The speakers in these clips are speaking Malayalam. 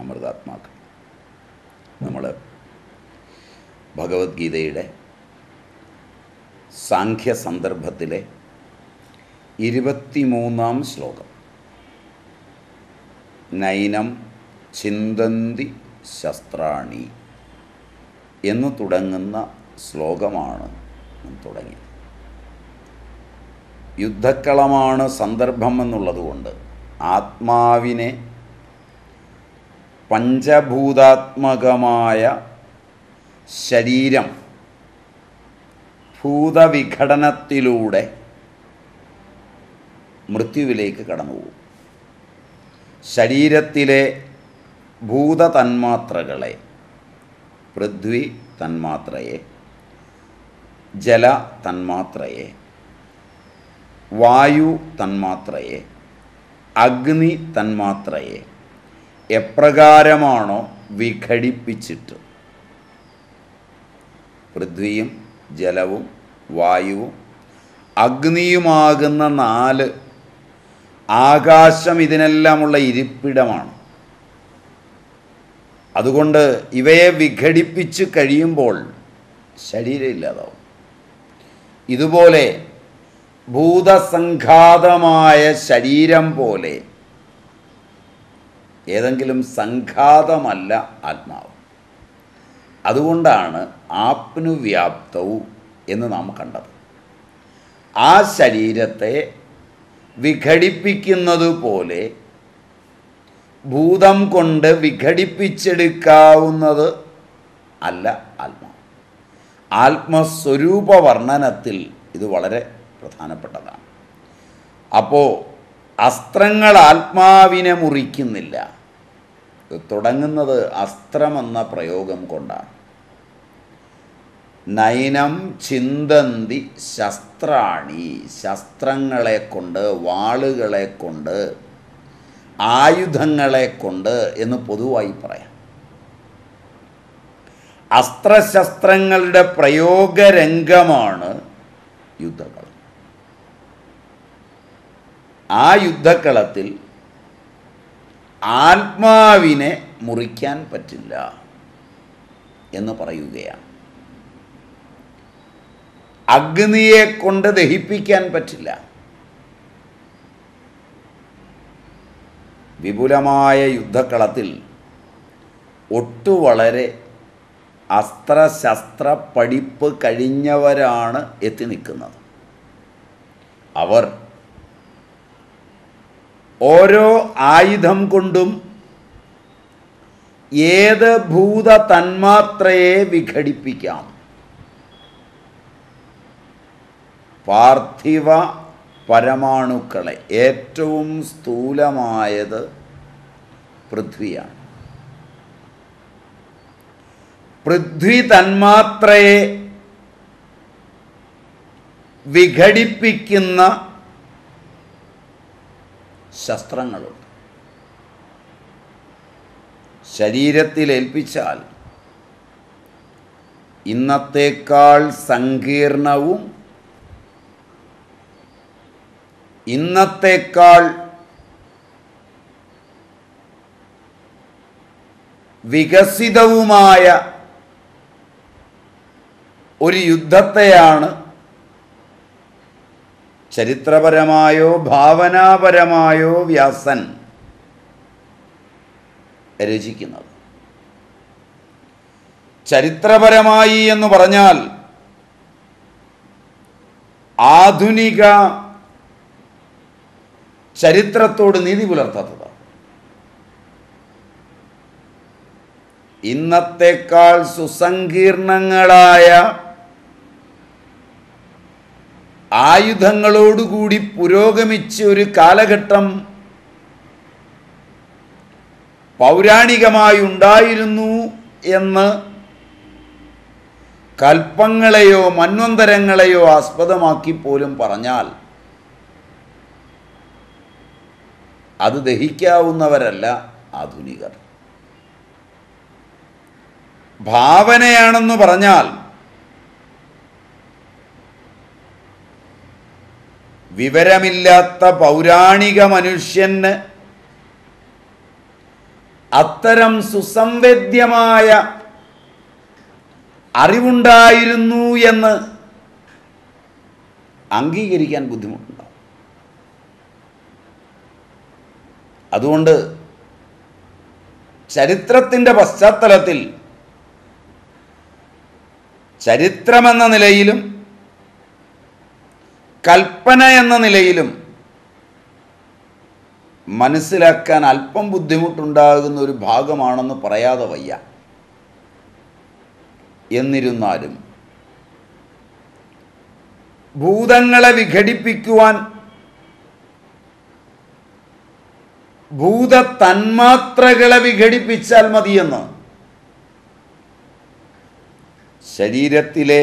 അമൃതാത്മാക്കൾ. നമ്മൾ ഭഗവത്ഗീതയുടെ സാഖ്യ സന്ദർഭത്തിലെ 23-ാം ശ്ലോകം, നൈനം ചിന്തന്തി ശസ്ത്രാണി എന്ന് തുടങ്ങുന്ന ശ്ലോകമാണ് തുടങ്ങിയത്. യുദ്ധക്കളമാണ് സന്ദർഭം എന്നുള്ളതുകൊണ്ട് ആത്മാവിനെ പഞ്ചഭൂതാത്മകമായ ശരീരം ഭൂതവിഘടനത്തിലൂടെ മൃത്യുവിലേക്ക് കടന്നുപോകും. ശരീരത്തിലെ ഭൂതതന്മാത്രകളെ, പൃഥ്വി തന്മാത്രയെ, ജല തന്മാത്രയെ, വായു തന്മാത്രയെ, അഗ്നി തന്മാത്രയെ എപ്രകാരമാണോ വിഘടിപ്പിച്ചിട്ട് പൃഥ്വിയും ജലവും വായുവും അഗ്നിയുമാകുന്ന 4 ആകാശം ഇതിനെല്ലാമുള്ള ഇരിപ്പിടമാണ്. അതുകൊണ്ട് ഇവയെ വിഘടിപ്പിച്ച് കഴിയുമ്പോൾ ശരീരം ഇല്ലാതാവും. ഇതുപോലെ ഭൂതസംഘാതമായ ശരീരം പോലെ ഏതെങ്കിലും സംഘാതമല്ല ആത്മാവ്. അതുകൊണ്ടാണ് ആപ്നുവ്യാപ്തവും എന്ന് നാം കണ്ടത്. ആ ശരീരത്തെ വിഘടിപ്പിക്കുന്നത് പോലെ ഭൂതം കൊണ്ട് വിഘടിപ്പിച്ചെടുക്കാവുന്നത് അല്ല ആത്മാവ്. ആത്മസ്വരൂപ വർണ്ണനത്തിൽ ഇത് വളരെ പ്രധാനപ്പെട്ടതാണ്. അപ്പോൾ അസ്ത്രങ്ങൾ ആത്മാവിനെ മുറിക്കുന്നില്ല. തുടങ്ങുന്നത് അസ്ത്രമെന്ന പ്രയോഗം കൊണ്ടാണ്. നൈനം ചിന്തന്തി ശസ്ത്രാണി, ശസ്ത്രങ്ങളെ കൊണ്ട്, വാളുകളെ കൊണ്ട്, ആയുധങ്ങളെ കൊണ്ട് എന്ന് പൊതുവായി പറയാം. അസ്ത്രശസ്ത്രങ്ങളുടെ പ്രയോഗരംഗമാണ് യുദ്ധക്കളം. ആ യുദ്ധക്കളത്തിൽ ആത്മാവിനെ മുറിക്കാൻ പറ്റില്ല എന്ന് പറയുകയാണ്. അഗ്നിയെ കൊണ്ട് ദഹിപ്പിക്കാൻ പറ്റില്ല. വിപുലമായ യുദ്ധക്കളത്തിൽ വളരെ അസ്ത്രശസ്ത്ര പഠിപ്പ് കഴിഞ്ഞവരാണ് എത്തി നിൽക്കുന്നത്. അവർ ഓരോ ആയുധം കൊണ്ടും ഏത് ഭൂത തന്മാത്രയെ വിഘടിപ്പിക്കാം. പാർത്ഥിവ പരമാണുക്കളെ, ഏറ്റവും സ്ഥൂലമായത് പൃഥ്വിയാണ്. പൃഥ്വി തന്മാത്രയെ വിഘടിപ്പിക്കുന്ന ശസ്ത്രങ്ങളുണ്ട്. ശരീരത്തിലേൽപ്പിച്ചാൽ ഇന്നത്തേക്കാൾ സങ്കീർണവും ഇന്നത്തേക്കാൾ വികസിതവുമായ ഒരു യുദ്ധത്തെയാണ് ചരിത്രപരമായോ ഭാവനാപരമായോ വ്യാസൻ രചിക്കുന്നത്. ചരിത്രപരമായി എന്ന് പറഞ്ഞാൽ ആധുനിക ചരിത്രത്തോട് നീതി പുലർത്താത്തതാണ്. ഇന്നത്തേക്കാൾ സുസങ്കീർണങ്ങളായ ആയുധങ്ങളോടുകൂടി പുരോഗമിച്ച ഒരു കാലഘട്ടം പൗരാണികമായി ഉണ്ടായിരുന്നു എന്ന് കൽപ്പങ്ങളെയോ മന്വന്തരങ്ങളെയോ ആസ്പദമാക്കി പോലും പറഞ്ഞാൽ അത് ദഹിക്കാവുന്നവരല്ല ആധുനികർ. ഭാവനയാണെന്ന് പറഞ്ഞാൽ വിവരമില്ലാത്ത പൗരാണിക മനുഷ്യന് അത്തരം സുസംവേദ്യമായ അറിവുണ്ടായിരുന്നു എന്ന് അംഗീകരിക്കാൻ ബുദ്ധിമുട്ടുണ്ടാകും. അതുകൊണ്ട് ചരിത്രത്തിൻ്റെ പശ്ചാത്തലത്തിൽ ചരിത്രമെന്ന നിലയിലും കൽപ്പന എന്ന നിലയിലും മനസ്സിലാക്കാൻ അല്പം ബുദ്ധിമുട്ടുണ്ടാകുന്ന ഒരു ഭാഗമാണെന്ന് പറയാതെ വയ്യ. എന്നിരുന്നാലും ഭൂതങ്ങളെ വിഘടിപ്പിക്കുവാൻ ഭൂതതന്മാത്രകളെ വിഘടിപ്പിച്ചാൽ മതിയെന്ന് ശരീരത്തിലെ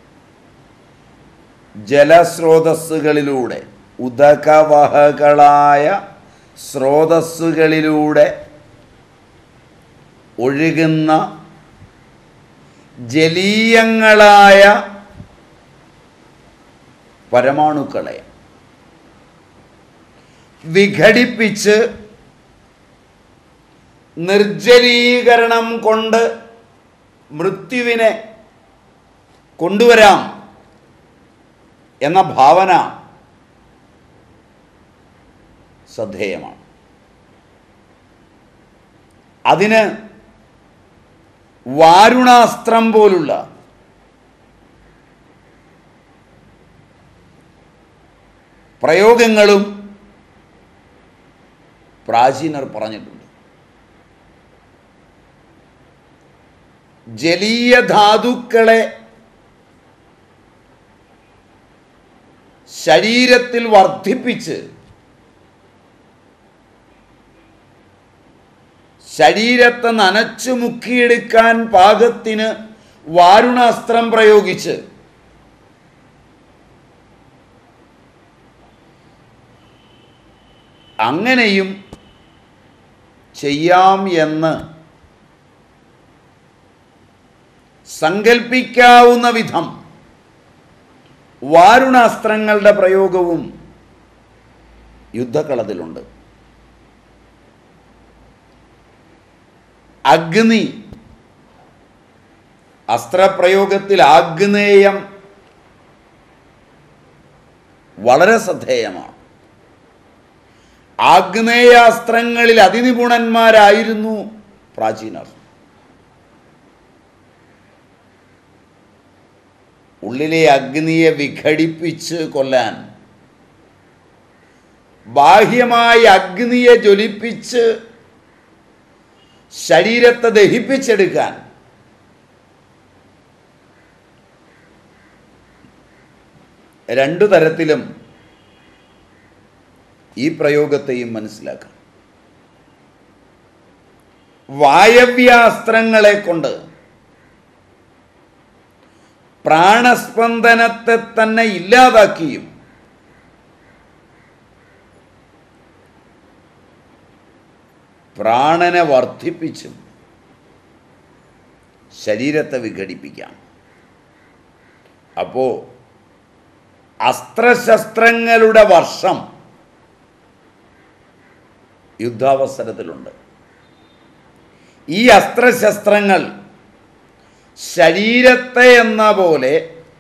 ജലസ്രോതസ്സുകളിലൂടെ, ഉദകവഹകളായ സ്രോതസ്സുകളിലൂടെ ഒഴുകുന്ന ജലീയങ്ങളായ പരമാണുക്കളെ വിഘടിപ്പിച്ച് നിർജ്ജലീകരണം കൊണ്ട് മൃത്യുവിനെ കൊണ്ടുവരാം എന്ന ഭാവന ശ്രദ്ധേയമാണ്. അതിന് വാരുണാസ്ത്രം പോലുള്ള പ്രയോഗങ്ങളും പ്രാചീനർ പറഞ്ഞിട്ടുണ്ട്. ജലീയ ധാതുക്കളെ ശരീരത്തിൽ വർദ്ധിപ്പിച്ച് ശരീരത്തെ നനച്ചു മുക്കിയെടുക്കാൻ പാകത്തിന് വാരുണാസ്ത്രം പ്രയോഗിച്ച് അങ്ങനെയും ചെയ്യാം എന്ന് സങ്കൽപ്പിക്കാവുന്ന വിധം വാരുണാസ്ത്രങ്ങളുടെ പ്രയോഗവും യുദ്ധക്കളത്തിലുണ്ട്. അഗ്നി, അസ്ത്രപ്രയോഗത്തിൽ ആഗ്നേയം വളരെ ശ്രദ്ധേയമാണ്. ആഗ്നേയാസ്ത്രങ്ങളിൽ അതിനിപുണന്മാരായിരുന്നു പ്രാചീനർ. ഉള്ളിലെ അഗ്നിയെ വിഘടിപ്പിച്ച് കൊല്ലാൻ, ബാഹ്യമായി അഗ്നിയെ ജ്വലിപ്പിച്ച് ശരീരത്തെ ദഹിപ്പിച്ചെടുക്കാൻ രണ്ടു തരത്തിലും ഈ പ്രയോഗത്തെയും മനസ്സിലാക്കാം. വായവ്യാസ്ത്രങ്ങളെ കൊണ്ട് പ്രാണസ്പന്ദനത്തെ തന്നെ ഇല്ലാതാക്കിയും പ്രാണനെ വർദ്ധിപ്പിച്ചും ശരീരത്തെ വിഘടിപ്പിക്കാം. അപ്പോൾ അസ്ത്രശസ്ത്രങ്ങളുടെ വർഷം യുദ്ധാവസരത്തിലുണ്ട്. ഈ അസ്ത്രശസ്ത്രങ്ങൾ ശരീരത്തെ എന്ന പോലെ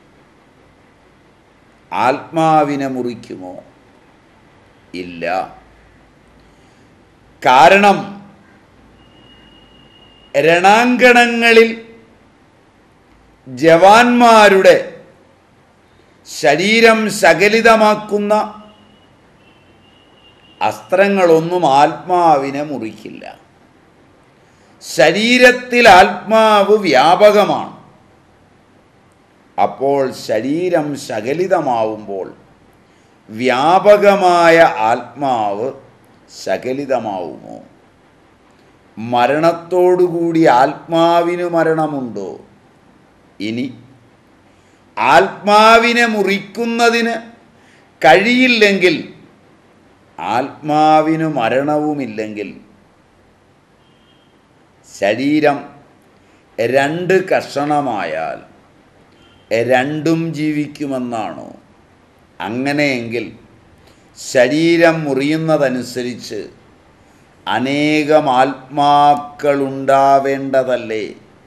ആത്മാവിനെ മുറിക്കുമോ? ഇല്ല. കാരണം രണാങ്കണങ്ങളിൽ ജവാന്മാരുടെ ശരീരം ശകലിതമാക്കുന്ന അസ്ത്രങ്ങളൊന്നും ആത്മാവിനെ മുറിക്കില്ല. ശരീരത്തിൽ ആത്മാവ് വ്യാപകമാണ്. അപ്പോൾ ശരീരം ശകലിതമാവുമ്പോൾ വ്യാപകമായ ആത്മാവ് ശകലിതമാവുമോ? മരണത്തോടുകൂടി ആത്മാവിന് മരണമുണ്ടോ? ഇനി ആത്മാവിനെ മുറിക്കുന്നതിന് കഴിയില്ലെങ്കിൽ, ആത്മാവിന് മരണവുമില്ലെങ്കിൽ, ശരീരം രണ്ട് കഷണമായാൽ രണ്ടും ജീവിക്കുമെന്നാണോ? അങ്ങനെയെങ്കിൽ ശരീരം മുറിയുന്നതനുസരിച്ച് അനേകം ആത്മാക്കളുണ്ടാവേണ്ടതല്ലേ?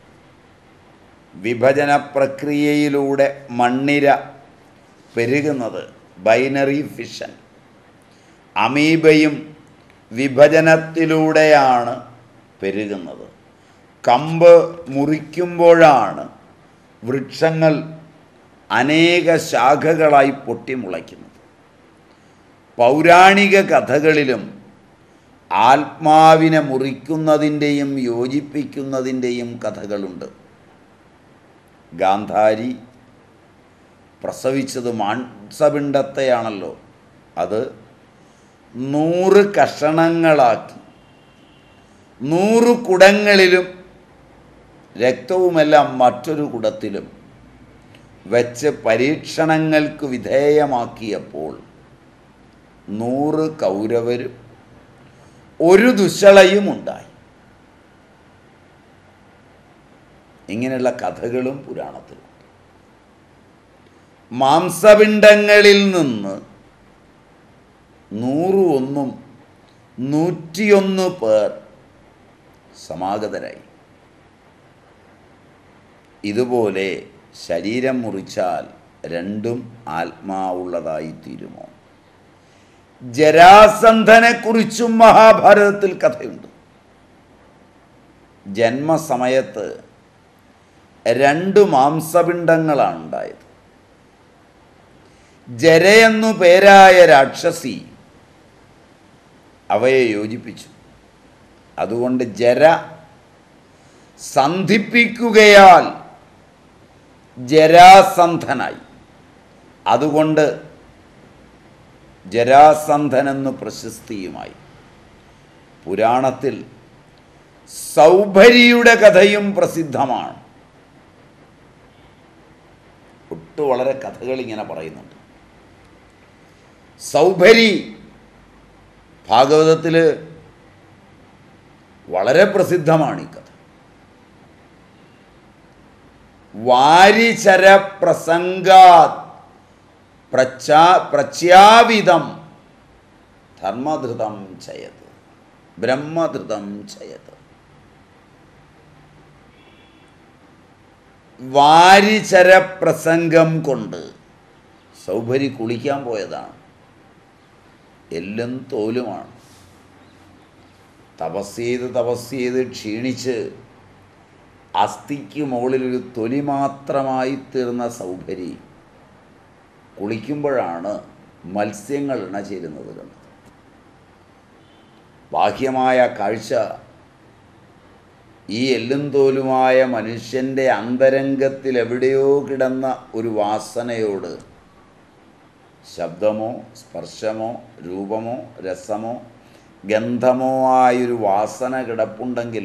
വിഭജന പ്രക്രിയയിലൂടെ മണ്ണിര പെരുകുന്നത്, ബൈനറി ഫിഷൻ. അമീബയും വിഭജനത്തിലൂടെയാണ് പെരുകുന്നത്. കമ്പ് മുറിക്കുമ്പോഴാണ് വൃക്ഷങ്ങൾ അനേക ശാഖകളായി പൊട്ടിമുളയ്ക്കുന്നത്. പൗരാണിക കഥകളിലും ആത്മാവിനെ മുറിക്കുന്നതിൻ്റെയും യോജിപ്പിക്കുന്നതിൻ്റെയും കഥകളുണ്ട്. ഗാന്ധാരി പ്രസവിച്ചത് മാംസപിണ്ഡത്തെയാണല്ലോ. അത് 100 കഷണങ്ങളാക്കി 100 കുടങ്ങളിലും രക്തവുമെല്ലാം മറ്റൊരു കുടത്തിലും വെച്ച് പരീക്ഷണങ്ങൾക്ക് വിധേയമാക്കിയപ്പോൾ 100 കൗരവരും 1 ദുശ്ശളയും ഉണ്ടായി. ഇങ്ങനെയുള്ള കഥകളും പുരാണത്തിലുണ്ട്. മാംസപിണ്ഡങ്ങളിൽ നിന്ന് 101 101 പേർ സമാഗതരായി. ഇതുപോലെ ശരീരം മുറിച്ചാൽ രണ്ടും ആത്മാവുള്ളതായി തീരുമോ? ജരാസന്ധനെക്കുറിച്ചും മഹാഭാരതത്തിൽ കഥയുണ്ട്. ജന്മസമയത്ത് 2 മാംസപിണ്ഡങ്ങളാണ് ഉണ്ടായത്. ജരയെന്നു പേരായ രാക്ഷസി അവയെ യോജിപ്പിച്ചു. അതുകൊണ്ട് ജര സന്ധിപ്പിക്കുകയാൽ ജരാസന്ധനായി. അതുകൊണ്ട് ജരാസന്ധനെന്ന് പ്രശസ്തിയുമായി. പുരാണത്തിൽ സൗഭരിയുടെ കഥയും പ്രസിദ്ധമാണ്. വളരെ കഥകൾ ഇങ്ങനെ പറയുന്നുണ്ട്. സൗഭരി ഭാഗവതത്തിൽ വളരെ പ്രസിദ്ധമാണ് ഈ കഥ. വാരിചര പ്രസംഗാത് പ്രച്യാവിതം ധർമ്മധൃതം ചയത് ബ്രഹ്മധൃതം ചയത്. വാരിചര പ്രസംഗം കൊണ്ട് സൗഭരി കുളിക്കാൻ പോയതാണ്. എല്ലും തോലുമാണ്. തപസ് ചെയ്ത് ക്ഷീണിച്ച് അസ്ഥിക്ക് മുകളിലൊരു തൊലി മാത്രമായി തീർന്ന സൗഭരി കുളിക്കുമ്പോഴാണ് മത്സ്യങ്ങൾ ഇണചേരുന്നത് കണ്ടത്. ബാഹ്യമായ കാഴ്ച ഈ എല്ലും തോലുമായ മനുഷ്യൻ്റെ അന്തരംഗത്തിൽ എവിടെയോ കിടന്ന ഒരു വാസനയോട് ശബ്ദമോ സ്പർശമോ രൂപമോ രസമോ ഗന്ധമോ ആയൊരു വാസന കിടപ്പുണ്ടെങ്കിൽ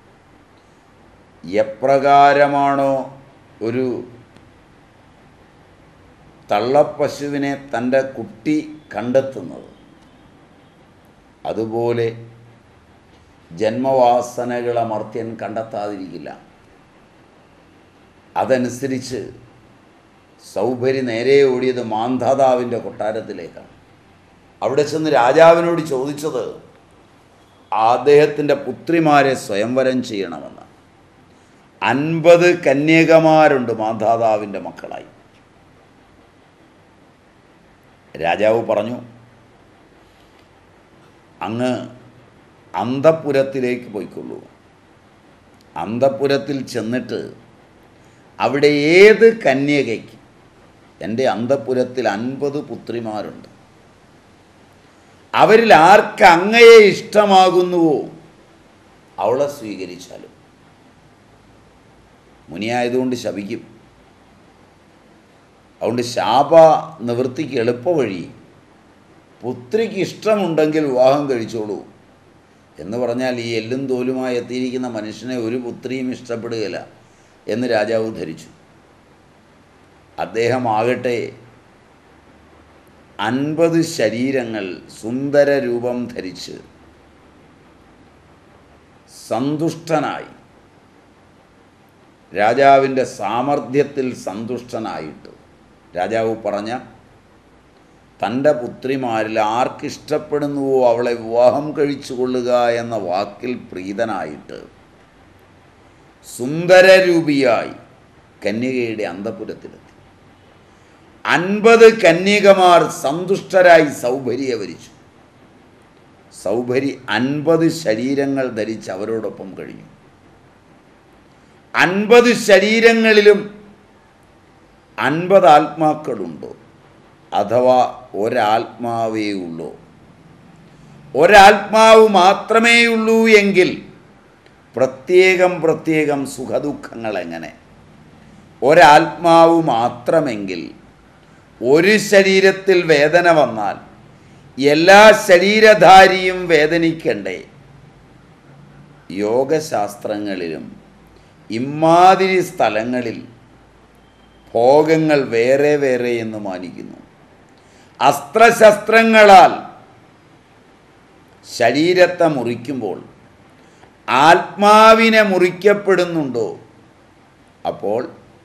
എപ്രകാരമാണോ ഒരു തള്ളപ്പശുവിനെ തൻ്റെ കുട്ടി കണ്ടെത്തുന്നത്, അതുപോലെ ജന്മവാസനകൾ അമർത്യൻ കണ്ടെത്താതിരിക്കില്ല. അതനുസരിച്ച് സൗഭരി നേരെ ഓടിയത് മാന്ധാതാവിൻ്റെ കൊട്ടാരത്തിലേക്കാണ്. അവിടെ ചെന്ന് രാജാവിനോട് ചോദിച്ചത് അദ്ദേഹത്തിൻ്റെ പുത്രിമാരെ സ്വയംവരം ചെയ്യണമെന്ന്. 50 കന്യകമാരുണ്ട് മാന്ധാതാവിൻ്റെ മക്കളായി. രാജാവ് പറഞ്ഞു, അങ്ങ് അന്തഃപുരത്തിലേക്ക് പോയിക്കൊള്ളൂ. അന്തഃപുരത്തിൽ ചെന്നിട്ട് അവിടെ ഏത് കന്യകയ്ക്ക്, എൻ്റെ അന്തഃപുരത്തിൽ 50 പുത്രിമാരുണ്ട്, അവരിൽ ആർക്ക് അങ്ങയെ ഇഷ്ടമാകുന്നുവോ അവളെ സ്വീകരിച്ചാലും. മുനിയായതുകൊണ്ട് ശപിക്കും. അതുകൊണ്ട് ശാപ നിവൃത്തിക്ക് എളുപ്പവഴി പുത്രിക്ക് ഇഷ്ടമുണ്ടെങ്കിൽ വിവാഹം കഴിച്ചോളൂ എന്ന് പറഞ്ഞാൽ ഈ എല്ലും തോലുമായി എത്തിയിരിക്കുന്ന മനുഷ്യനെ ഒരു പുത്രിയും ഇഷ്ടപ്പെടുകയില്ല എന്ന് രാജാവ് ധരിച്ചു. അദ്ദേഹം ആകട്ടെ 50 ശരീരങ്ങൾ സുന്ദര രൂപം ധരിച്ച് സന്തുഷ്ടനായി, രാജാവിൻ്റെ സാമർഥ്യത്തിൽ സന്തുഷ്ടനായിട്ട് രാജാവ് പറഞ്ഞ തൻ്റെ പുത്രിമാരിൽ ആർക്കിഷ്ടപ്പെടുന്നുവോ അവളെ വിവാഹം കഴിച്ചു കൊള്ളുക എന്ന വാക്കിൽ പ്രീതനായിട്ട് സുന്ദരരൂപിയായി കന്യകയുടെ അന്തഃപുരത്തിലെത്തി. 50 കന്യകമാർ സന്തുഷ്ടരായി സൗഭരിയെ വരിച്ചു. സൗഭരി 50 ശരീരങ്ങൾ ധരിച്ച് അവരോടൊപ്പം കഴിഞ്ഞു. 50 ശരീരങ്ങളിലും 50 ആത്മാക്കളുണ്ടോ, അഥവാ ഒരാത്മാവേ ഉള്ളൂ? ഒരാത്മാവ് മാത്രമേയുള്ളൂ എങ്കിൽ പ്രത്യേകം സുഖദുഃഖങ്ങൾ എങ്ങനെ? ഒരാത്മാവ് മാത്രമെങ്കിൽ ഒരു ശരീരത്തിൽ വേദന വന്നാൽ എല്ലാ ശരീരധാരിയും വേദനിക്കണ്ടേ? യോഗശാസ്ത്രങ്ങളിലും ഇമ്മാതിരി സ്ഥലങ്ങളിൽ ഭോഗങ്ങൾ വേറെ വേറെ എന്ന് മാനിക്കുന്നു. അസ്ത്രശസ്ത്രങ്ങളാൽ ശരീരത്തെ മുറിക്കുമ്പോൾ ആത്മാവിനെ മുറിക്കപ്പെടുന്നുണ്ടോ? അപ്പോൾ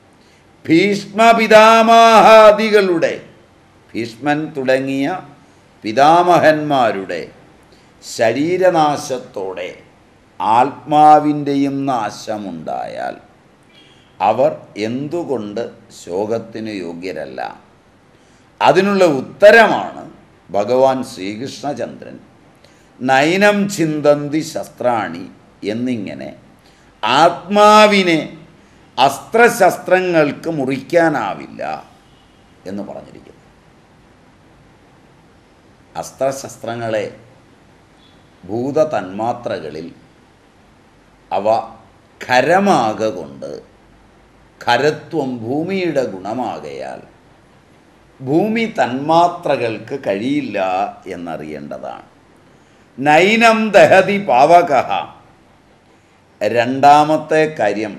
ഭീഷ്മപിതാമഹാദികളുടെ, ഭീഷ്മൻ തുടങ്ങിയ പിതാമഹന്മാരുടെ ശരീരനാശത്തോടെ ആത്മാവിൻ്റെയും നാശമുണ്ടായാൽ അവർ എന്തുകൊണ്ട് ശോകത്തിന് യോഗ്യരല്ല? അതിനുള്ള ഉത്തരമാണ് ഭഗവാൻ ശ്രീകൃഷ്ണചന്ദ്രൻ നൈനം ചിന്തന്തി ശസ്ത്രാണി എന്നിങ്ങനെ ആത്മാവിനെ അസ്ത്രശസ്ത്രങ്ങൾക്ക് മുറിക്കാനാവില്ല എന്ന് പറഞ്ഞിരിക്കുന്നു. അസ്ത്രശസ്ത്രങ്ങളെ ഭൂതതന്മാത്രകളിൽ അവ ഖരമാകൊണ്ട്, ഖരത്വം ഭൂമിയുടെ ഗുണമാകയാൽ ഭൂമി തന്മാത്രകൾക്ക് കഴിയില്ല എന്നറിയേണ്ടതാണ്. നൈനം ദഹതി പാവകഃ. രണ്ടാമത്തെ കാര്യം,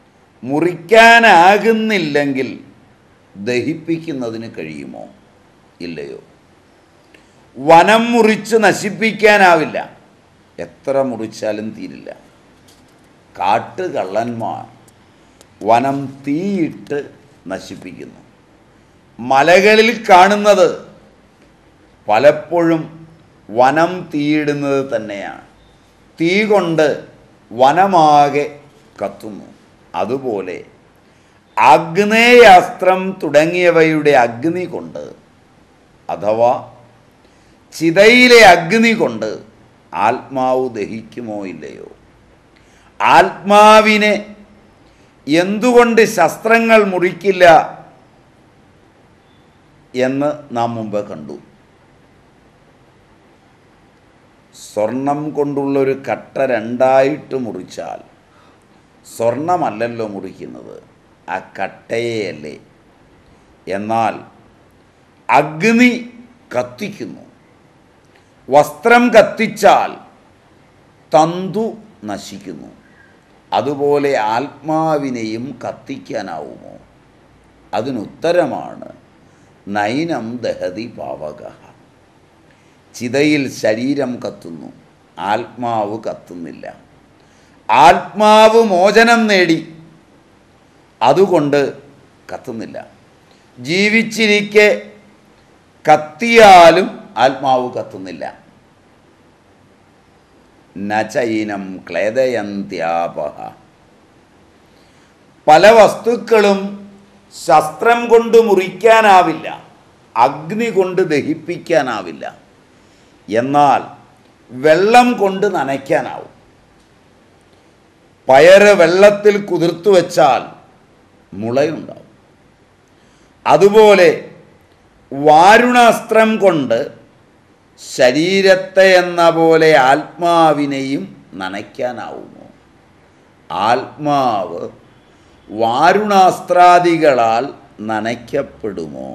മുറിക്കാനാകുന്നില്ലെങ്കിൽ ദഹിപ്പിക്കുന്നതിന് കഴിയുമോ? ഇല്ലയോ? വനം മുറിച്ച് നശിപ്പിക്കാനാവില്ല, എത്ര മുറിച്ചാലും തീരില്ല. കാട്ടുകള്ളന്മാർ വനം തീയിട്ട് നശിപ്പിക്കുന്നു. മലകളിൽ കാണുന്നത് പലപ്പോഴും വനം തീയിടുന്നത് തന്നെയാണ്. തീ കൊണ്ട് വനമാകെ കത്തുന്നു. അതുപോലെ ആഗ്നേയാസ്ത്രം തുടങ്ങിയവയുടെ അഗ്നി കൊണ്ട്, അഥവാ ചിതയിലെ അഗ്നി കൊണ്ട് ആത്മാവ് ദഹിക്കുമോ ഇല്ലയോ? ആത്മാവിനെ എന്തുകൊണ്ട് ശസ്ത്രങ്ങൾ മുറിക്കില്ല എന്ന് നാം മുമ്പ് കണ്ടു. സ്വർണം കൊണ്ടുള്ളൊരു കട്ട രണ്ടായിട്ട് മുറിച്ചാൽ സ്വർണമല്ലല്ലോ മുറിക്കുന്നത്, ആ കട്ടയെയല്ലേ. എന്നാൽ അഗ്നി കത്തിക്കുന്നു. വസ്ത്രം കത്തിച്ചാൽ തന്തു നശിക്കുന്നു. അതുപോലെ ആത്മാവിനെയും കത്തിക്കാനാവുമോ? അതിനുത്തരമാണ് നൈനം ദഹതി പാവകഃ. ചിതയിൽ ശരീരം കത്തുന്നു, ആത്മാവ് കത്തുന്നില്ല. ആത്മാവ് മോചനം നേടി, അതുകൊണ്ട് കത്തുന്നില്ല. ജീവിച്ചിരിക്കെ കത്തിയാലും ആത്മാവ് കത്തുന്നില്ല. നചൈനം ക്ലേദയന്ത്യാപഃ. പല വസ്തുക്കളും ശസ്ത്രം കൊണ്ട് മുറിക്കാനാവില്ല, അഗ്നി കൊണ്ട് ദഹിപ്പിക്കാനാവില്ല. എന്നാൽ വെള്ളം കൊണ്ട് നനയ്ക്കാനാവും. പയറ് വെള്ളത്തിൽ കുതിർത്തു വെച്ചാൽ മുളയുണ്ടാവും. അതുപോലെ വാരുണാസ്ത്രം കൊണ്ട് ശരീരത്തെ എന്ന പോലെ ആത്മാവിനെയും നനയ്ക്കാനാവുമോ? ആത്മാവ് വാരുണാസ്ത്രാദികളാൽ നനയ്ക്കപ്പെടുമോ?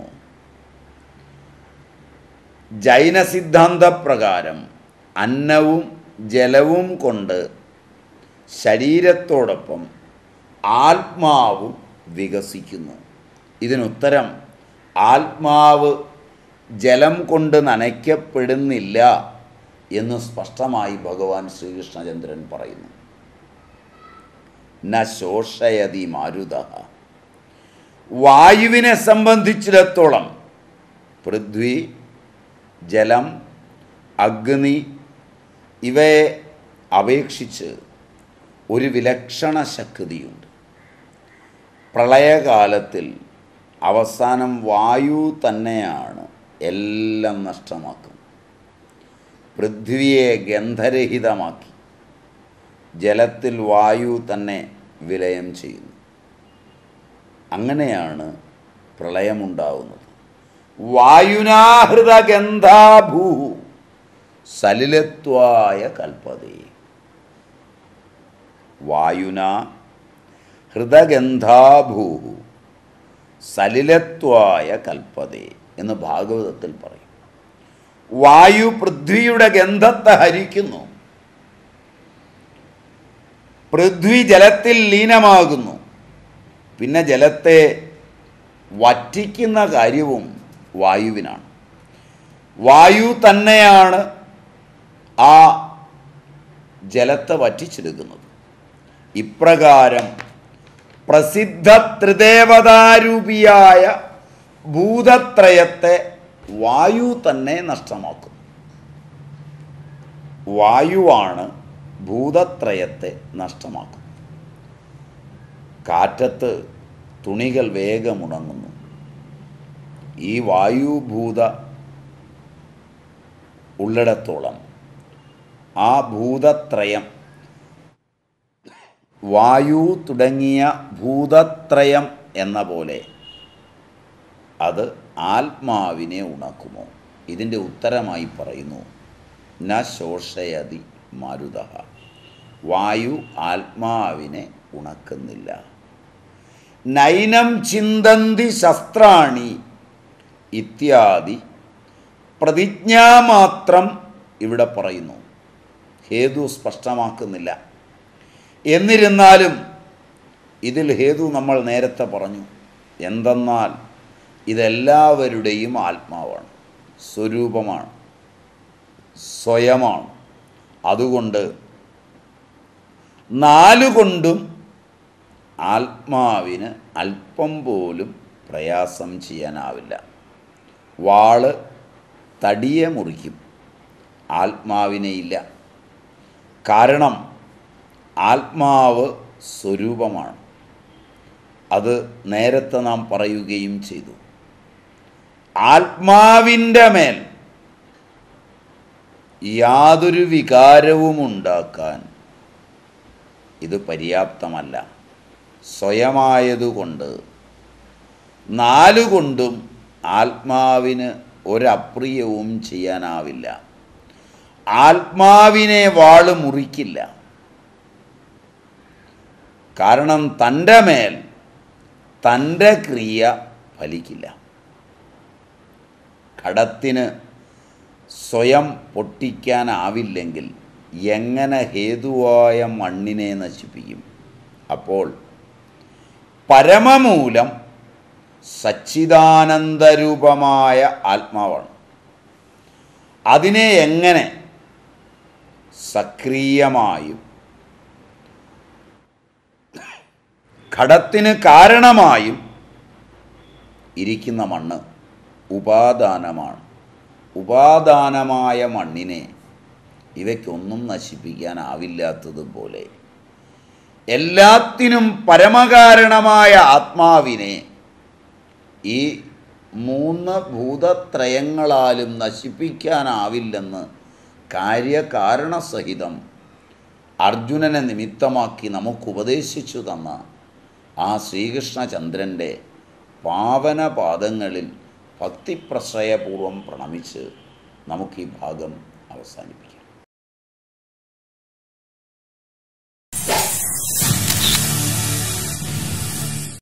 ജൈനസിദ്ധാന്തപ്രകാരം അന്നവും ജലവും കൊണ്ട് ശരീരത്തോടൊപ്പം ആത്മാവും വികസിക്കുന്നു. ഇതിനുത്തരം ആത്മാവ് ജലം കൊണ്ട് നനയ്ക്കപ്പെടുന്നില്ല എന്ന് സ്പഷ്ടമായി ഭഗവാൻ ശ്രീകൃഷ്ണചന്ദ്രൻ പറയുന്നു. ന ശോഷയതി മാരുതഃ. വായുവിനെ സംബന്ധിച്ചിടത്തോളം പൃഥ്വി, ജലം, അഗ്നി ഇവയെ അപേക്ഷിച്ച് ഒരു വിലക്ഷണ ശക്തിയുണ്ട്. പ്രളയകാലത്തിൽ അവസാനം വായു തന്നെയാണ് എല്ലാം നഷ്ടമാക്കുന്നത്. പൃഥ്വിയെ ഗന്ധരഹിതമാക്കി ജലത്തിൽ വായു തന്നെ വിലയം ചെയ്യുന്നു. അങ്ങനെയാണ് പ്രളയമുണ്ടാവുന്നത്. വായുനാഹൃത ഗന്ധാഭൂ സലിലത്വായ കൽപ്പതേ. വായുനാ ഹൃദഗന്ധാഭൂ സലിലത്വായ കൽപ്പതേ എന്ന് ഭാഗവതത്തിൽ പറയും. വായു പൃഥ്വിയുടെ ഗന്ധത്തെ ഹരിക്കുന്നു. പൃഥ്വി ജലത്തിൽ ലീനമാകുന്നു. പിന്നെ ജലത്തെ വറ്റിക്കുന്ന കാര്യവും വായുവിനാണ്. വായു തന്നെയാണ് ആ ജലത്തെ വറ്റിച്ചെടുക്കുന്നത്. ഇപ്രകാരം പ്രസിദ്ധ ത്രിദേവതാരൂപിയായ ഭൂതത്രയത്തെ വായു തന്നെ നഷ്ടമാക്കും. വായുവാണ് ഭൂതത്രയത്തെ നഷ്ടമാക്കും. കാറ്റത്ത് തുണികൾ വേഗമുണങ്ങുന്നു. ഈ വായുഭൂത ഉള്ളിടത്തോളം ആ ഭൂതത്രയം, വായു തുടങ്ങിയ ഭൂതത്രയം എന്ന പോലെ അത് ആത്മാവിനെ ഉണക്കുമോ? ഇതിൻ്റെ ഉത്തരമായി പറയുന്നു, ന ശോഷയതി മാരുതഃ. വായു ആത്മാവിനെ ഉണക്കുന്നില്ല. നൈനം ചിന്തന്തി ശസ്ത്രാണി ഇത്യാദി പ്രതിജ്ഞാമാത്രം ഇവിടെ പറയുന്നു. ഹേതു സ്പഷ്ടമാക്കുന്നില്ല. എന്നിരുന്നാലും ഇതിൽ ഹേതു നമ്മൾ നേരത്തെ പറഞ്ഞു. എന്തെന്നാൽ ഇതെല്ലാവരുടെയും ആത്മാവാണ്, സ്വരൂപമാണ്, സ്വയമാണ്. അതുകൊണ്ട് നാലുകൊണ്ടും ആത്മാവിന് അല്പം പോലും പ്രയാസം ചെയ്യാനാവില്ല. വാള് തടിയെ മുറിക്കും, ആത്മാവിനെ ഇല്ല. കാരണം ആത്മാവ് സ്വരൂപമാണ്. അത് നേരത്തെ നാം പറയുകയും ചെയ്തു. ആത്മാവിൻ്റെ മേൽ യാതൊരു വികാരവും ഉണ്ടാക്കാൻ ഇത് പര്യാപ്തമല്ല. സ്വയമായതുകൊണ്ട് നാലുകൊണ്ടും ആത്മാവിന് ഒരപ്രിയവും ചെയ്യാനാവില്ല. ആത്മാവിനെ വാള് മുറിക്കില്ല. കാരണം തൻ്റെ മേൽ തൻ്റെ ക്രിയ ഫലിക്കില്ല. ഘടത്തിന് സ്വയം പൊട്ടിക്കാനാവില്ലെങ്കിൽ എങ്ങനെ ഹേതുവായ മണ്ണിനെ നശിപ്പിക്കും? അപ്പോൾ പരമമൂലം സച്ചിദാനന്ദരൂപമായ ആത്മാവാണ്. അതിനെ എങ്ങനെ സക്രിയമായും ഘടത്തിന് കാരണമായും ഇരിക്കുന്ന മണ്ണ് ഉപാദാനമാണ്. ഉപാദാനമായ മണ്ണിനെ ഇവയ്ക്കൊന്നും നശിപ്പിക്കാനാവില്ലാത്തതുപോലെ എല്ലാത്തിനും പരമകാരണമായ ആത്മാവിനെ ഈ മൂന്ന് ഭൂതത്രയങ്ങളാലും നശിപ്പിക്കാനാവില്ലെന്ന് കാര്യകാരണസഹിതം അർജുനനെ നിമിത്തമാക്കി നമുക്കുപദേശിച്ചു തന്ന ആ ശ്രീകൃഷ്ണചന്ദ്രൻ്റെ പാവനപാദങ്ങളിൽ ഭക്തിപ്രശ്രയപൂർവം പ്രണമിച്ച് നമുക്ക് ഈ ഭാഗം അവസാനിപ്പിക്കാം.